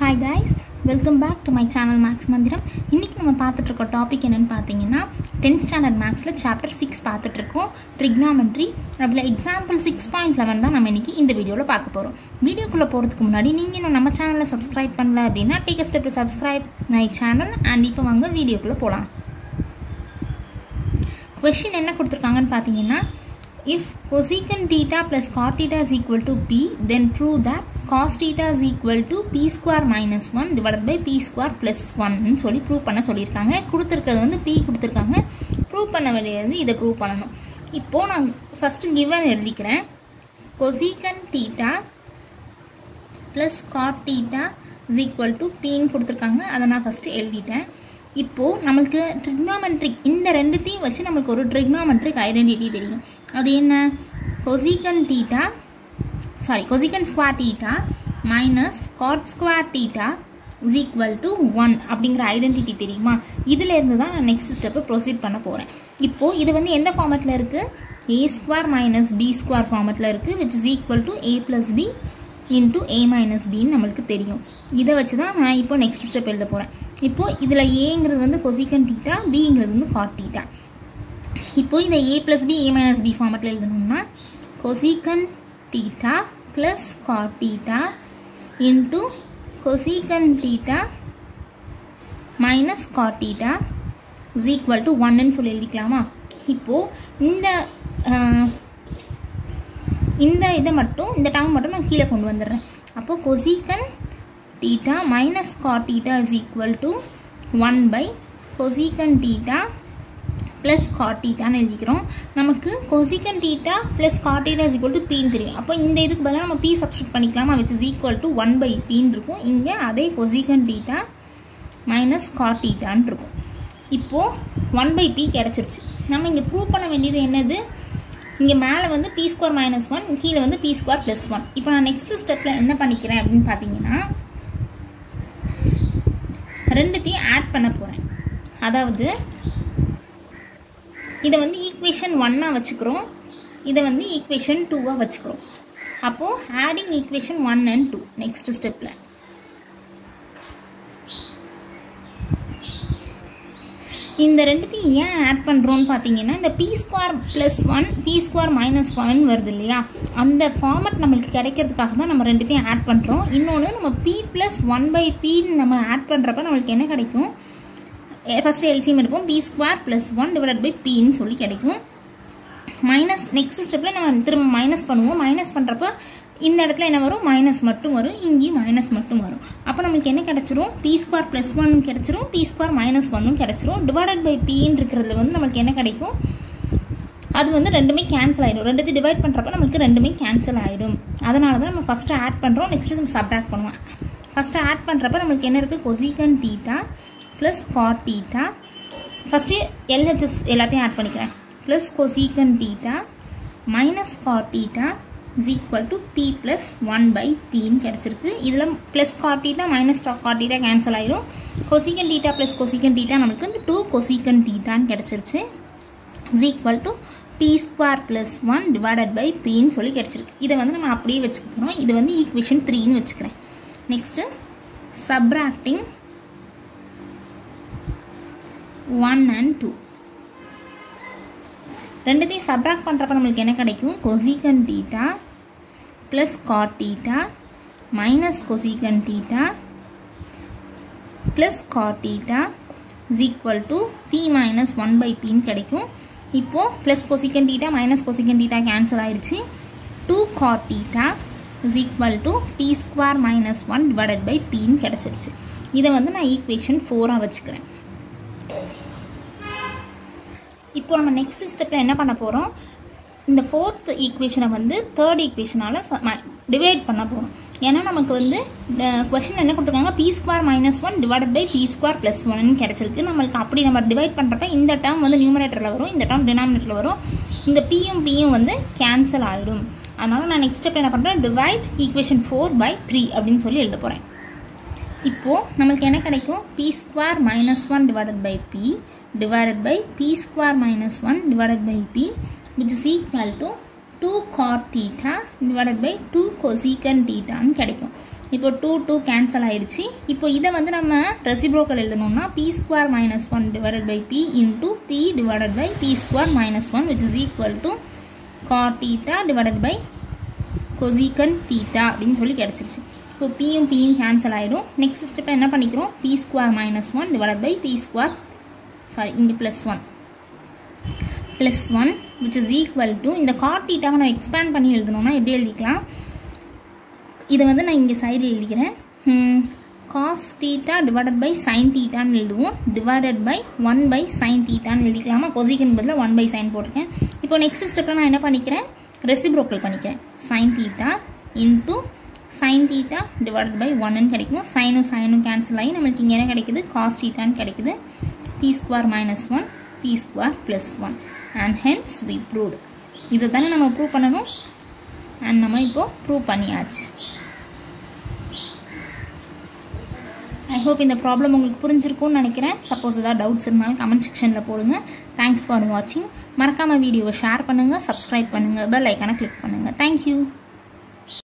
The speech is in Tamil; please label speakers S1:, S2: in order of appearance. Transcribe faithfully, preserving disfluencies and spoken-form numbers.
S1: Hi guys, welcome back to my channel Max Mandiram. இன்னைக்கு நம்ம பார்த்துட்டு இருக்க டாபிக் என்னன்னு பார்த்தீங்கன்னா tenth ஸ்டாண்டர்ட் மேக்ஸ்ல சாப்டர் six பார்த்துட்டு இருக்கோம் trigonometry. அதுல எக்ஸாம்பிள் six point eleven தான் நம்ம இன்னைக்கு இந்த வீடியோல பார்க்க போறோம். வீடியோக்குள்ள போறதுக்கு முன்னாடி நீங்க இன்னும் நம்ம சேனலை Subscribe பண்ணல அப்படினா take a step to subscribe my channel and இப்போ வாங்க வீடியோக்குள்ள போலாம். Question என்ன கொடுத்திருக்காங்கன்னு பார்த்தீங்கன்னா if cosecant theta plus cot theta is equal to p, then prove that cos theta is equal to p square minus one divided by p square plus one ன்னு சொல்லி ப்ரூவ் பண்ண சொல்லியிருக்காங்க. கொடுத்திருக்கிறது வந்து p கொடுத்திருக்காங்க. ப்ரூவ் பண்ண வேண்டியது இதை ப்ரூவ் பண்ணணும். இப்போ நான் ஃபர்ஸ்ட் given எழுதிக்கிறேன். cosecant theta plus cot theta is equal to p ன்னு கொடுத்திருக்காங்க. அதை நான் ஃபர்ஸ்ட் எழுதிட்டேன். இப்போ நமக்கு trigonometric இந்த ரெண்டுத்தையும் வச்சு நமக்கு ஒரு trigonometric ஐடென்டிட்டி தெரியும். அது என்ன? cosecant theta sorry cosecant square theta minus cot square theta is equal to one அப்படிங்கிற ஐடென்டிட்டி தெரியுமா? இதுல இருந்து தான் நான் நெக்ஸ்ட் ஸ்டெப் ப்ரோசீட் பண்ண போறேன். இப்போ இது வந்து எந்த ஃபார்மட்ல இருக்கு? a square minus b square ஃபார்மட்ல இருக்கு, which is equal to a plus b into a minus b ன்னு நமக்கு தெரியும். இதை வச்சு தான் நான் இப்போ நெக்ஸ்ட் ஸ்டெப் எழுத போறேன். இப்போ இதுல a-ங்கிறது வந்து cosecant theta, b-ங்கிறது வந்து cot theta. இப்போ இதை a plus b, a minus b ஃபார்மட்ல எழுதணும்னா cosecant theta plus cot theta into cosecant theta minus cot theta is equal to one ன்னு சொல்லி எழுதிக்கலாமா? இப்போ இந்த இந்த இதை மட்டும் இந்த டேர்ம் மட்டும் நான் கீழே கொண்டு வந்துடுறேன். அப்போ cosecant theta minus cot theta is equal to one by cosecant theta plus cot theta ன்னு எழுதிக்கிறோம். நமக்கு cosecant theta plus cot theta is equal to p ன்னு தெரியும். அப்போ இந்த இதுக்கு பதிலா நம்ம p சப்ஸ்டிட்யூட் பண்ணிக்கலாமா? which is equal to one by p ன்னு இருக்கும். இங்க அதே cosecant theta minus cot theta ன்னு இருக்கும். இப்போ one by p கிடைச்சிருச்சு. நம்ம இங்க ப்ரூவ் பண்ண வேண்டியது என்னது? இங்க மேல வந்து p square minus one, கீழ வந்து p square plus one. இப்போ நான் நெக்ஸ்ட் ஸ்டெப்ல என்ன பண்ணிக்கிறேன் அப்படினு பாத்தீங்கன்னா ரெண்டுத்தையும் ஆட் பண்ண போறேன். அதாவது இத வந்து ஈக்குவேஷன் one ஆ வச்சுக்கிறோம், இத வந்து ஈக்குவேஷன் two ஆ வச்சுக்கிறோம். அப்போ adding equation one and two next ஸ்டெப்ல. இந்த ரெண்டுத்தையும் ஏன் ஆட் பண்றோம்னு பாத்தீங்கன்னா இந்த p square plus one, p square minus one ன்னு வருது இல்லையா? அந்த ஃபார்மட் நமக்கு கிடைக்கிறதுக்காக தான் நம்ம ரெண்டுத்தையும் ஆட் பண்றோம். இன்னொன்னு நம்ம p plus one by p நம்ம ஆட் பண்றப்ப நமக்கு என்ன கிடைக்கும்? ஃபர்ஸ்ட் எல்சிஎம் எடுப்போம். p square plus one divided by p ன்னு சொல்லி கிடைக்கும். மைனஸ் நெக்ஸ்ட் ஸ்டெப்ல நம்ம திரும்ப மைனஸ் பண்ணுவோம். மைனஸ் பண்றப்ப இந்த இடத்துல என்ன வரும்? மைனஸ் மட்டும் வரும். இங்கேயும் மைனஸ் மட்டும் வரும். அப்போ நமக்கு என்ன கிடைச்சிரும்? p square plus one கிடைச்சிரும், p square minus one கிடைச்சிரும். divided by p ன்னு இருக்கிறதுல வந்து நமக்கு என்ன கிடைக்கும்? அது வந்து ரெண்டுமே கேன்சல் ஆயிடும். ரெண்டுத்தையும் டிவைட் பண்றப்ப நமக்கு ரெண்டுமே கேன்சல் ஆயிடும். அதனால தான் நம்ம ஃபர்ஸ்ட் ஆட் பண்றோம், நெக்ஸ்ட் நம்ம சப்ட்ராக்ட் பண்ணுவோம். ஃபர்ஸ்ட் ஆட் பண்றப்ப நமக்கு என்ன இருக்கு? cosecant theta plus cot theta. First L H S எல்லாத்தையும் ஆட் பண்ணிக்கிறேன். plus cosecant theta minus cot theta is equal to p plus one by p ன்னு கிடைச்சிருக்கு. இதுல plus cot theta minus cot theta cancel ஆயிடும். cosecant theta plus cosecant theta நமக்கு two cosecant theta ன்னு கிடைச்சிருச்சு. is equal to p square plus one divided by p ன்னு சொல்லி கிடைச்சிருக்கு. இதை வந்து நம்ம அப்படியே வச்சுக்க போறோம். இது வந்து ஈக்குவேஷன் three ன்னு வச்சுக்கிறேன். Next subtracting one and two. ரெண்டுத்தையும் சப்ட்ராக்ட் பண்றப்ப நமக்கு என்ன கிடைக்கும்? cosecant theta plus cot theta minus cosecant theta plus cot theta is equal to p minus one by p ன்னு கிடைக்கும். இப்போ plus cosecant theta minus cosecant theta cancel ஆயிடுச்சு. two cot theta is equal to p square minus one divided by p ன்னு கிடைச்சிருச்சு. இதை வந்து நான் ஈக்குவேஷன் four ஆ வச்சுக்கிறேன். இப்போ நம்ம நெக்ஸ்ட் ஸ்டெப்ல என்ன பண்ண போறோம்? இந்த ஃபோர்த் ஈக்குவேஷனை வந்து தேர்ட் ஈக்குவேஷனால டிவைட் பண்ண போறோம். ஏன்னா நமக்கு வந்து क्वेश्चन என்ன கொடுத்திருக்காங்க? p square minus one divided by p square plus one ன்னு கிடைச்சிருக்கு. நமக்கு அப்படி நம்ம டிவைட் பண்றப்ப இந்த டேர்ம் வந்து நியூமரேட்டர்ல வரும், இந்த டேர்ம் டினாமினேட்டர்ல வரும். இந்த p யும் p யும் வந்து கேன்சல் ஆயிடும். அதனால நான் நெக்ஸ்ட் ஸ்டெப்ல என்ன பண்றேன்? Divide equation four by three அப்படினு சொல்லி எழுத போறேன். இப்போ நமக்கு என்ன கிடைக்கும்? p square minus one divided by p divided by p square minus one divided by p, which is equal to two cot theta divided by two cosecant theta ன்னு கிடைக்கும். இப்போ டூ டூ கேன்சல் ஆகிடுச்சு. இப்போ இதை வந்து நம்ம ரெசிப்ரோக்கல் எழுதணும்னா p square minus one divided by p into p divided by p square minus one which is equal to cot theta divided by cosecant theta அப்படின்னு சொல்லி கிடச்சிருச்சு. இப்போ பியும் பியும் கேன்சல் ஆகிடும். நெக்ஸ்ட் ஸ்டெப்பில் என்ன பண்ணிக்கிறோம், p square minus one divided by p square sorry இங்கே plus one plus one which is equal to இந்த காட் தீட்டாவை நான் எக்ஸ்பேண்ட் பண்ணி எழுதணும்னா எப்படி எழுதிக்கலாம், இதை வந்து நான் இங்கே சைடில் எழுதிக்கிறேன். Cos theta divided by sine தீட்டான்னு எழுதுவோம், divided by one by sine தீட்டான்னு எழுதிக்கலாமா, கொசிகன் பதில் ஒன் பை சைன் போட்டிருக்கேன். இப்போ நெக்ஸ்ட் ஸ்டெப்பில் நான் என்ன பண்ணிக்கிறேன், ரெசிப்ரோக்கல் பண்ணிக்கிறேன். Sine theta into sine theta divided by ஒன்னு கிடைக்கும். சைனும் சைனும் கேன்சல் ஆகி நம்மளுக்கு இங்கே என்ன கிடைக்குது, காஸ் தீட்டான்னு கிடைக்குது. P square minus one p square plus one and hence we proved. இதை தானே நம்ம ப்ரூவ் பண்ணணும் அண்ட் நம்ம இப்போது ப்ரூவ் பண்ணியாச்சு. ஐ ஹோப் இந்த ப்ராப்ளம் உங்களுக்கு புரிஞ்சிருக்கும்னு நினைக்கிறேன். சப்போஸ் ஏதாவது டவுட்ஸ் இருந்தாலும் கமெண்ட் செக்ஷனில் போடுங்க. தேங்க்ஸ் ஃபார் வாட்சிங். மறக்காமல் வீடியோவை ஷேர் பண்ணுங்கள், சப்ஸ்கிரைப் பண்ணுங்கள், பெல் ஐக்கானை கிளிக் பண்ணுங்கள். தேங்க்யூ.